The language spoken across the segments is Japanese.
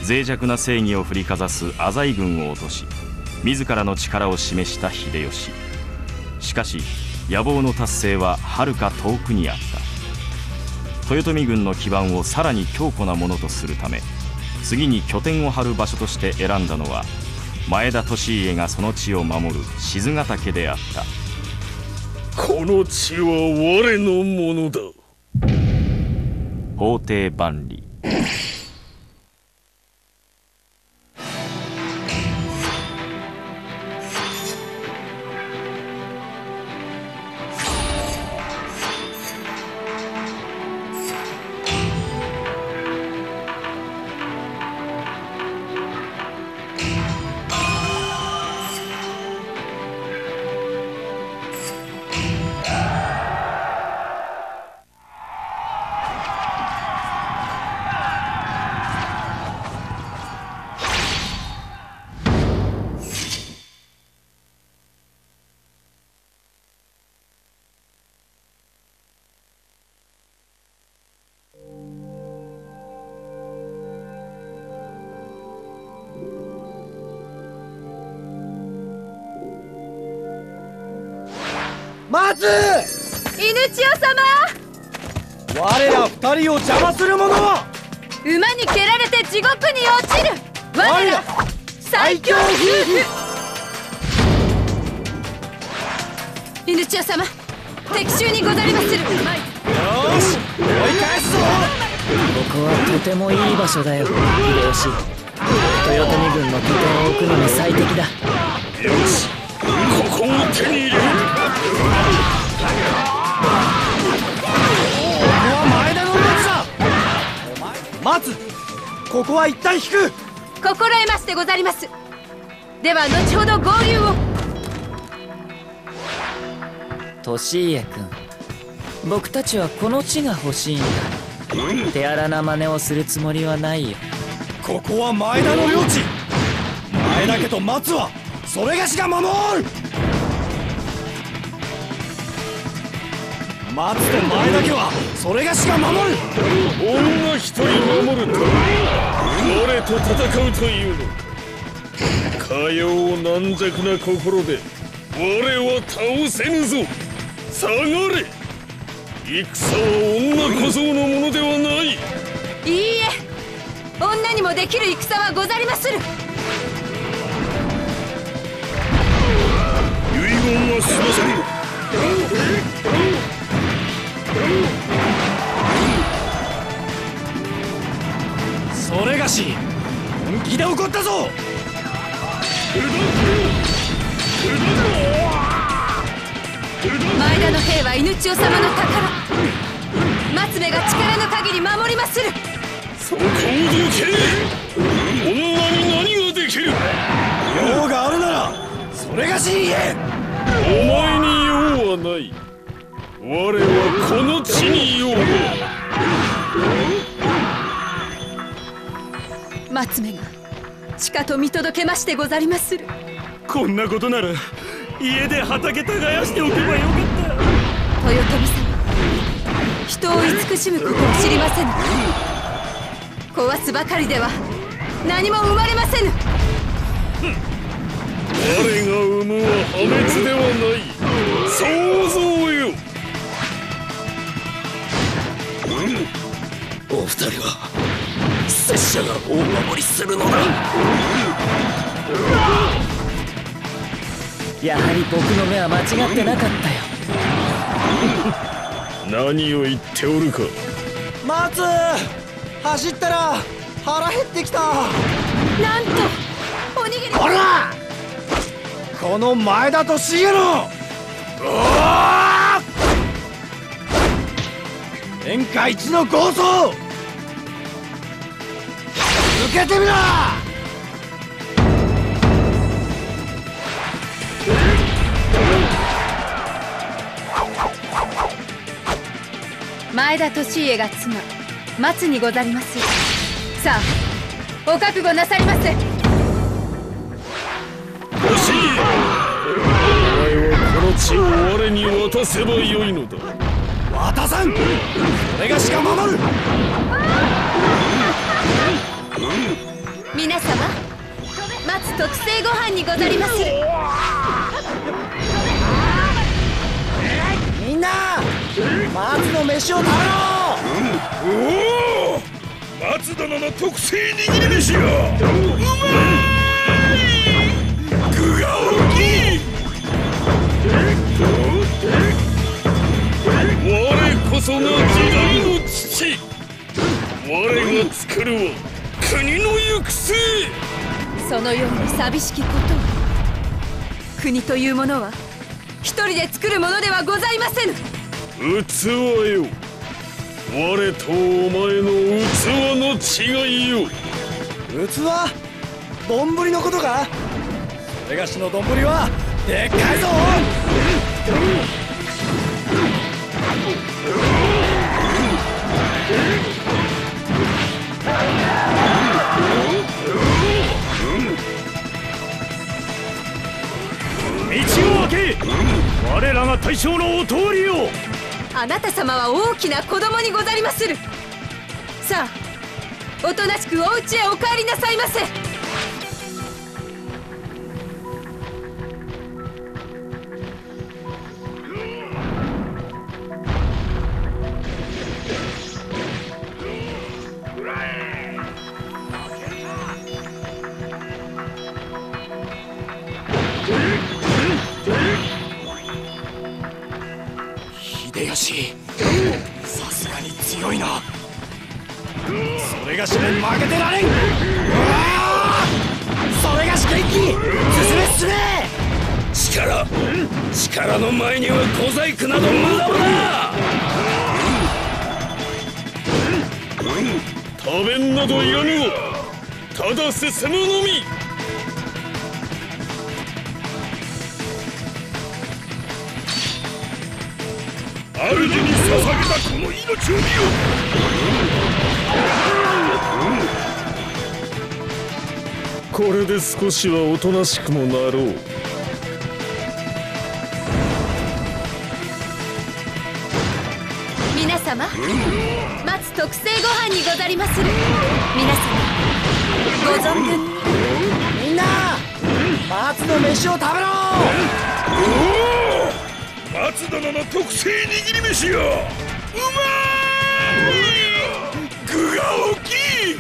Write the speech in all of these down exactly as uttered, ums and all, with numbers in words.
脆弱な正義を振りかざす浅井軍を落とし、自らの力を示した秀吉。しかし野望の達成ははるか遠くにあった。豊臣軍の基盤をさらに強固なものとするため、次に拠点を張る場所として選んだのは、前田利家がその地を守る賤ヶ岳であった。 この地は我のものだ。 法廷万里。 待つ！ 犬千代様！ 我ら二人を邪魔する者は馬に蹴られて地獄に落ちる我ら最強夫婦！犬千代様、敵襲にござりまする。よーし、追い返すぞ！ ここはとてもいい場所だよ、秀吉。豊臣軍の拠点を置くのに最適だ。 よし、ここを手に入れる。 ここは前田の松だ。松、ここは一旦引く。 心得ましてござります。では後ほど合流を。 利家君、僕たちはこの地が欲しいんだ。手荒な真似をするつもりはないよ。 ここは前田の領地。前田家と松はそれがしが守る。松と前田家はそれがしが守る。 女一人守ると我と戦うというのか。かよう軟弱な心で我は倒せぬぞ。下がれ。戦は女小僧のものではない。 いいえ、女にもできる戦はござりまする。 遺言は済ませる。 それがし本気で怒ったぞ。 前田の兵は犬千代様の宝。松目が力の限り守りまする。 そこをどけ。女に何ができる。 用があるならそれがしに言え。 お前に用はない。我はこの地に用が。 松目が地と見届けましてござりまする。 こんなことなら家で畑耕しておけばよかった。 豊臣様、人を慈しむことを知りませぬ。壊すばかりでは何も生まれませぬ。 我が生むは破滅ではない。想像よ。 お二人は拙者がお守りするのだ。 やはり僕の目は間違ってなかったよ。 何を言っておるか。 松、走ったら腹減ってきた。 なんとおにぎり。 ほら、この前田利家の天下一の豪壮、受けてみろ。 前田利家が妻松にござります。さあ、お覚悟なさりませ。 欲しい。お前はこの地を我に渡せばよいのだ。 渡さん。それがしが守る。 皆様、松特製ご飯にござりまする。 みんな松の飯を食べろ。 おお、松殿の特製握り飯よ。うまい。具が大きい。我こそが時代の父。我が作るは国の行く末。 そのように寂しきことは、国というものは一人で作るものではございませぬ。 器よ、我とお前の器の違いよ。 器？丼のことか？それがしの丼はでっかいぞ。 道を開け、我らが大将のお通りよ。 あなた様は大きな子供にござりまする。さあ、おとなしくお家へお帰りなさいませ。 秀吉、さすがに強いな。それがしも負けてられん。うわー、それがし元気、進め進め。 力力の前には小細工など無駄だ。食べんなどいらぬわ。ただ進むのみ。主に捧げたこの命を見よ。これで少しはおとなしくもなろう。 皆様、松特製ご飯にござりまする。皆様、ご存分に。 みんな松の飯を食べろ。 おお、松殿の特製握り飯よ。うまい。具が大きい。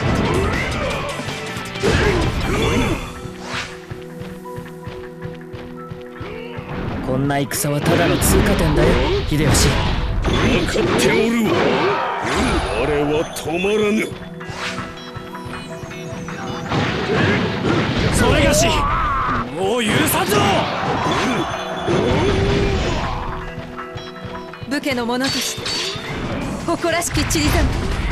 こんな戦はただの通過点だよ、秀吉。 分かっておるわ。我は止まらぬ。 それがし、もう許さんぞ。 武家の者として誇らしきちりざむ。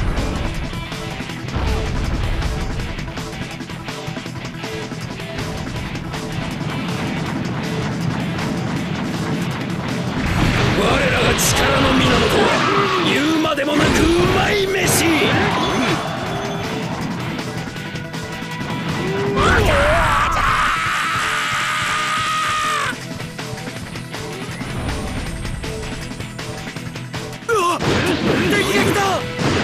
我らが力の源は言うまでもなくうまい飯。 敵が来た。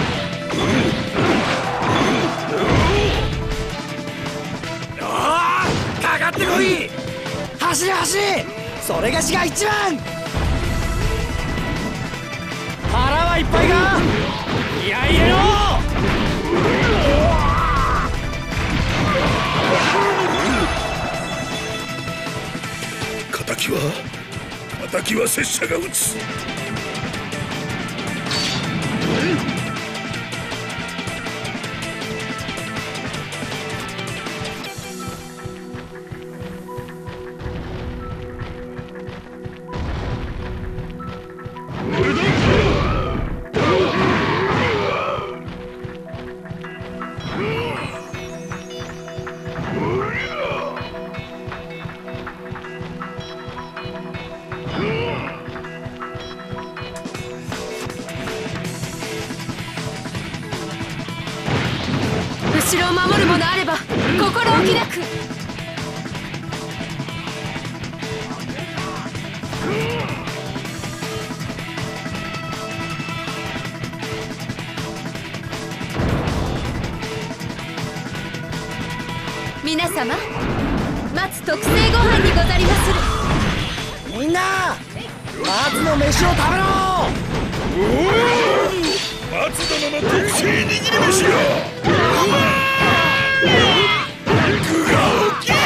ああ、かかってこい。走れ走れ、それがしが一番。腹はいっぱいか。いや入れろ。 敵は敵は拙者が撃つ。 後ろを守るものあれば心置きなく。 皆様、松特製ご飯にござりまする。 みんな松の飯を食べろ。 松殿の特製握り飯よ。具が大きい。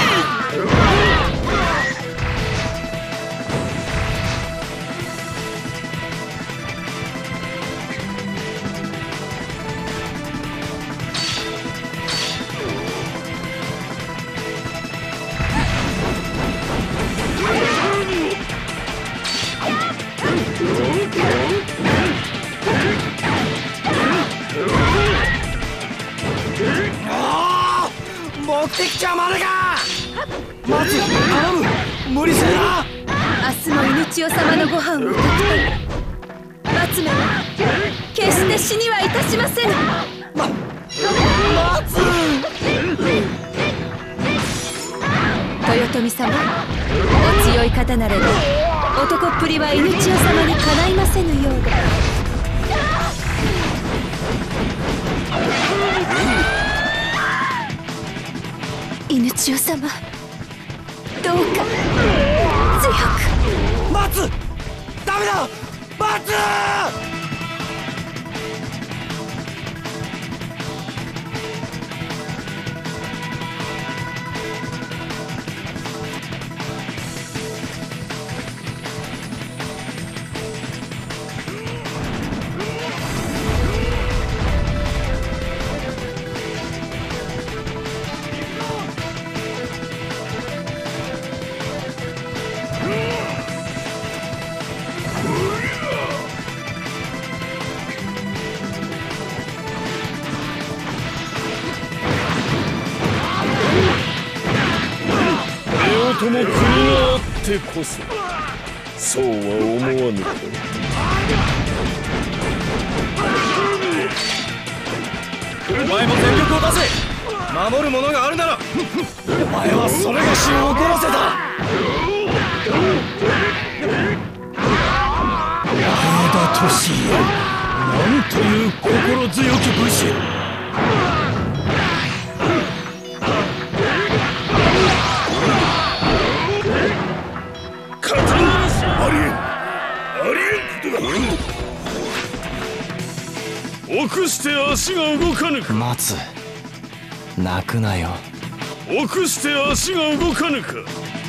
目的地はまだか。松、頼む、無理するな。 明日も犬千代様のご飯を炊き取り、松めは決して死にはいたしませぬ。 ま、松。 豊臣様、お強い方なれば男っぷりは犬千代様にかないませぬようで。犬千代様、どうか強く。 松、ダメだ、松。 とも国があってこそ、そうは思わぬか。 お前も全力を出せ。守るものがあるなら。お前はそれがしを怒らせた。前田利家、なんという心強き武士。 臆して足が動かぬか。 松、泣くなよ。 臆して足が動かぬか。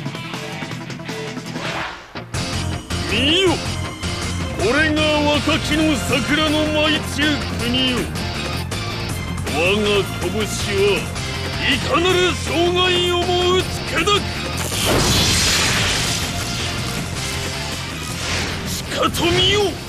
見よ、これが若きの桜の舞い散る国よ。我が拳はいかなる障害をも打ち砕く。しかと見よ。